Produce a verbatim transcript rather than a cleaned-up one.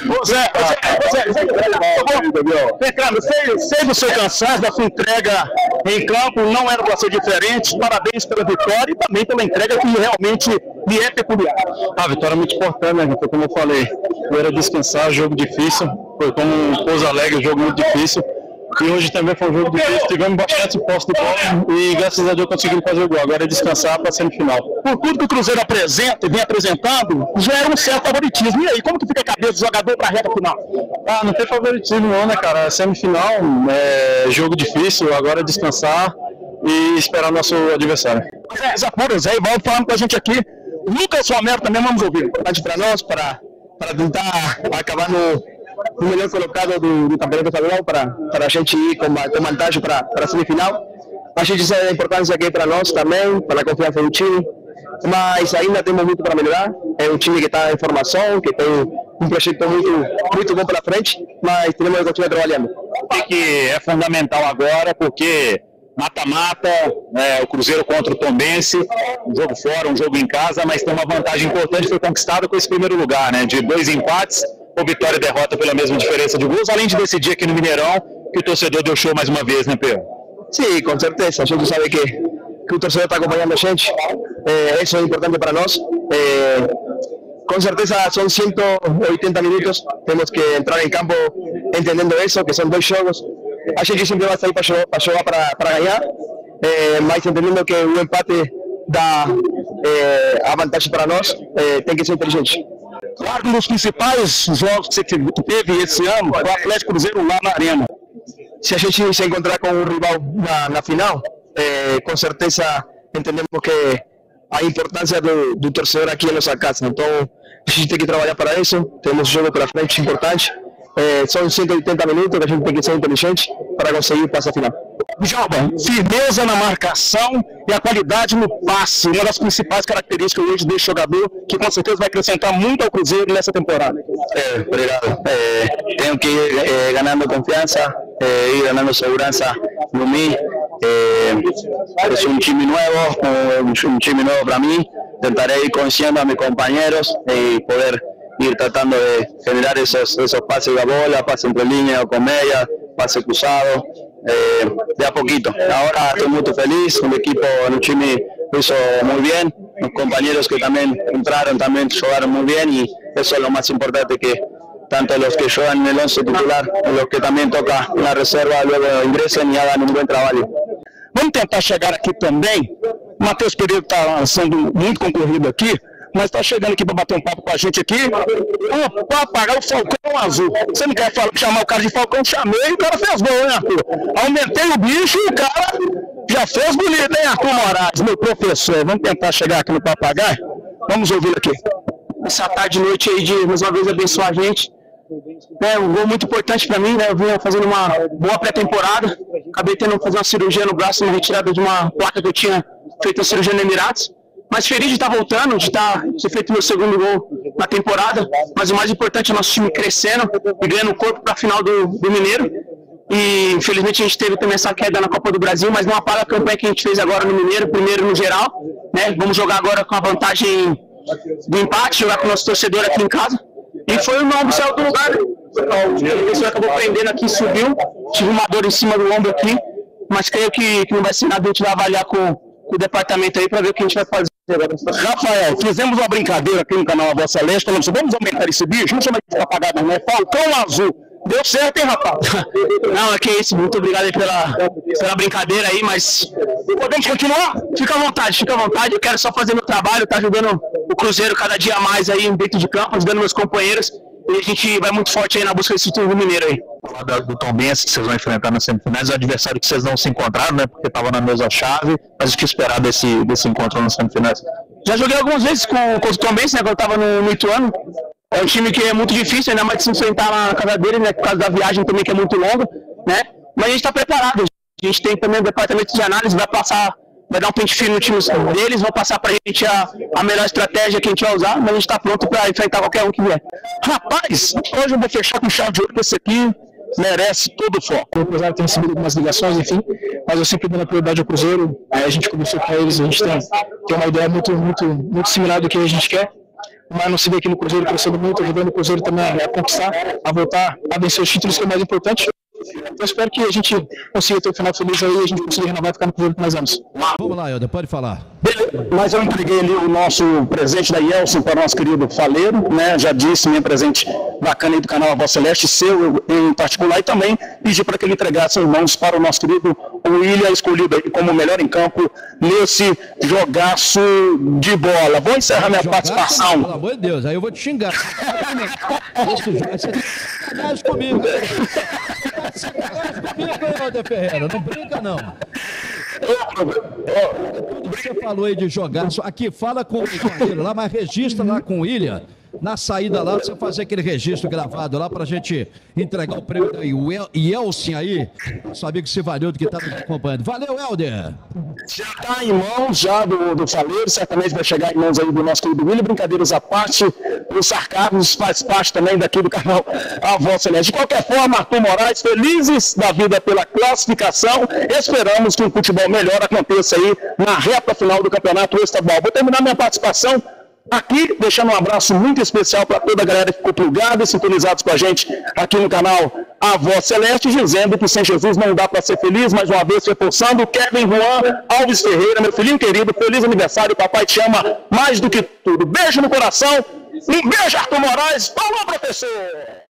Ô Zé, Zé, Zé, Zé, sei, sei do seu cansaço, da sua entrega em campo, não era para ser diferente. Parabéns pela vitória e também pela entrega que realmente lhe é peculiar. A vitória é muito importante, né? Foi como eu falei, era descansar, jogo difícil, foi como um Pouso Alegre, jogo muito difícil. E hoje também foi um jogo difícil, tivemos bastante posse de bola e graças a Deus conseguimos fazer o gol. Agora é descansar para a semifinal. Por tudo que o Cruzeiro apresenta e vem apresentando, já é um certo favoritismo. E aí, como que fica a cabeça do jogador para a reta final? Ah, não tem favoritismo não, né, cara? Semifinal, é jogo difícil, agora é descansar e esperar o nosso adversário. Zé, Zapura, Zé Ivaldo falando com a gente aqui. Lucas Romero também, vamos ouvir. Importante para nós, para, para tentar acabar no... o melhor colocado do, do campeonato estadual para, para a gente ir com, com vantagem para, para a semifinal. A gente sabe a importância aqui para nós também, para a confiança do time, mas ainda temos muito para melhorar. É um time que está em formação, que tem um projeto muito, muito bom pela frente, mas temos que continuar trabalhando. O que é fundamental agora, porque mata-mata, é, o Cruzeiro contra o Tombense, um jogo fora, um jogo em casa, mas tem uma vantagem importante, foi conquistada com esse primeiro lugar, né, de dois empates, ou vitória e derrota pela mesma diferença de gols, além de decidir aqui no Mineirão, que o torcedor deu show mais uma vez, né, Pedro? Sim, com certeza. A gente sabe que, que o torcedor está acompanhando a gente. É, isso é importante para nós. É, com certeza são cento e oitenta minutos. Temos que entrar em campo entendendo isso, que são dois jogos. A gente sempre vai sair para jogar, para, jogar para, para ganhar, é, mas entendendo que o empate dá é, a vantagem para nós, é, tem que ser inteligente. Claro, um dos principais jogos que você teve esse ano foi o Atlético Cruzeiro lá na Arena. Se a gente se encontrar com um rival na, na final, é, com certeza entendemos que a importância do, do torcedor aqui é nossa casa. Então, a gente tem que trabalhar para isso. Temos um jogo pela frente importante. É, são cento e oitenta minutos que a gente tem que ser inteligente para conseguir passar a final. Djalma, firmeza na marcação e a qualidade no passe, uma das principais características hoje desse jogador, que com certeza vai acrescentar muito ao Cruzeiro nessa temporada. É, obrigado. É, tenho que ir é, ganhando confiança, é, ir ganhando segurança no mim. É, é um time novo, um time novo para mim. Tentaré ir conhecendo a meus companheiros e poder ir tratando de generar esos, esos pases de bola, pases entre líneas, con media, pase cruzado, eh, de a poquito. Ahora estoy muy feliz, el equipo, el time lo hizo muy bien, los compañeros que también entraron también jugaron muy bien y eso es lo más importante, que tanto los que juegan en el once titular, los que también toca en la reserva, luego ingresen y hagan un buen trabajo. Vamos tentar chegar aqui também. O Matheus Pereira está sendo muito concorrido aqui, mas está chegando aqui para bater um papo com a gente aqui, para apagar o Falcão Azul. Você não quer falar, chamar o cara de Falcão? Chamei e o cara fez gol, né, Arthur? Aumentei o bicho e o cara já fez bonito, hein, Arthur Moraes, meu professor. Vamos tentar chegar aqui no Papagaio? Vamos ouvir aqui. Essa tarde e noite aí de, mais uma vez, abençoar a gente. É um gol muito importante para mim, né? Eu vinha fazendo uma boa pré-temporada, acabei tendo que fazer uma cirurgia no braço, uma retirada de uma placa que eu tinha feito a cirurgia no Emirados. Mas feliz de estar voltando, de estar, ter feito meu segundo gol na temporada. Mas o mais importante é o nosso time crescendo e ganhando corpo para a final do, do Mineiro. E infelizmente a gente teve também essa queda na Copa do Brasil, mas não apaga a campanha que a gente fez agora no Mineiro, primeiro no geral. Né? Vamos jogar agora com a vantagem do empate, jogar com o nosso torcedor aqui em casa. E foi o nome saiu do lugar. Né? A pessoa acabou prendendo aqui, subiu. Tive uma dor em cima do ombro aqui. Mas creio que, que não vai ser nada, a gente vai avaliar com, com o departamento aí para ver o que a gente vai fazer. Rafael, fizemos uma brincadeira aqui no canal A Vossa Leste, falando assim, vamos aumentar esse bicho, não chama de papagaio não, é Falcão Azul. Deu certo, hein, rapaz? Não, é que isso, muito obrigado aí pela, pela brincadeira aí, mas podemos continuar? Fica à vontade, fica à vontade, eu quero só fazer meu trabalho, tá ajudando o Cruzeiro cada dia mais aí dentro de campo, ajudando meus companheiros, e a gente vai muito forte aí na busca desse título do Mineiro aí. Falar do Tombense que vocês vão enfrentar nas semifinais, é um adversário que vocês não se encontraram, né, porque estava na mesma chave, mas o que esperar desse, desse encontro nas semifinais? Já joguei algumas vezes com, com o Tombense, né, quando eu estava no, no Ituano. É um time que é muito difícil, ainda mais de se enfrentar lá na casa dele, né, por causa da viagem também que é muito longa, né, mas a gente está preparado. A gente tem também o departamento de análise, vai passar, vai dar um pente fino no time deles, vão passar para a gente a, a melhor estratégia que a gente vai usar, mas a gente está pronto para enfrentar qualquer um que vier. Rapaz, hoje eu vou fechar com chave de ouro, esse aqui merece todo o foco. O Cruzeiro tem recebido algumas ligações, enfim, mas eu sempre dou a prioridade ao Cruzeiro. Aí a gente conversou com eles, a gente tem, tem uma ideia muito, muito, muito similar do que a gente quer. mas não se vê aqui no Cruzeiro crescendo muito, ajudando o Cruzeiro também a conquistar, a voltar a vencer os títulos, que é o mais importante. Eu espero que a gente consiga ter o final feliz aí e a gente consiga renovar e ficar no Cruzeiro por mais anos. Vamos lá, Helder, pode falar. Beleza, mas eu entreguei ali o nosso presente da Ielson para o nosso querido Faleiro, né? Já disse, meu presente bacana aí do canal A Voz Celeste, seu em particular, e também pedi para que ele entregasse as mãos para o nosso querido William, escolhido aí como o melhor em campo nesse jogaço de bola. Vou encerrar minha Jogaço, participação. Pelo amor de Deus, aí eu vou te xingar. Isso, você tá sacanagem comigo. Você tá sacanagem comigo, Helder Ferreira. Não brinca, não. Tudo que você falou aí de jogaço, aqui fala com o Carneiro lá, mas registra lá com o William. Na saída lá, você fazer aquele registro gravado lá pra gente entregar o prêmio aí. O El Yeltsin aí, nosso amigo Civanildo que tá nos acompanhando. Valeu, Helder! Já está em mãos já do, do Faleiro, certamente vai chegar em mãos aí do nosso querido William. Brincadeiras à parte, o sarcasmo faz parte também daqui do canal A Voz Celeste. De qualquer forma, Arthur Moraes, felizes da vida pela classificação, esperamos que um futebol melhor aconteça aí na reta final do campeonato estadual. Vou terminar minha participação aqui, deixando um abraço muito especial para toda a galera que ficou plugada e sintonizados com a gente aqui no canal A Voz Celeste, dizendo que sem Jesus não dá para ser feliz. Mais uma vez reforçando, Kevin Juan Alves Ferreira, meu filhinho querido, feliz aniversário, papai te ama mais do que tudo. Beijo no coração, um beijo, Arthur Moraes, falou, professor!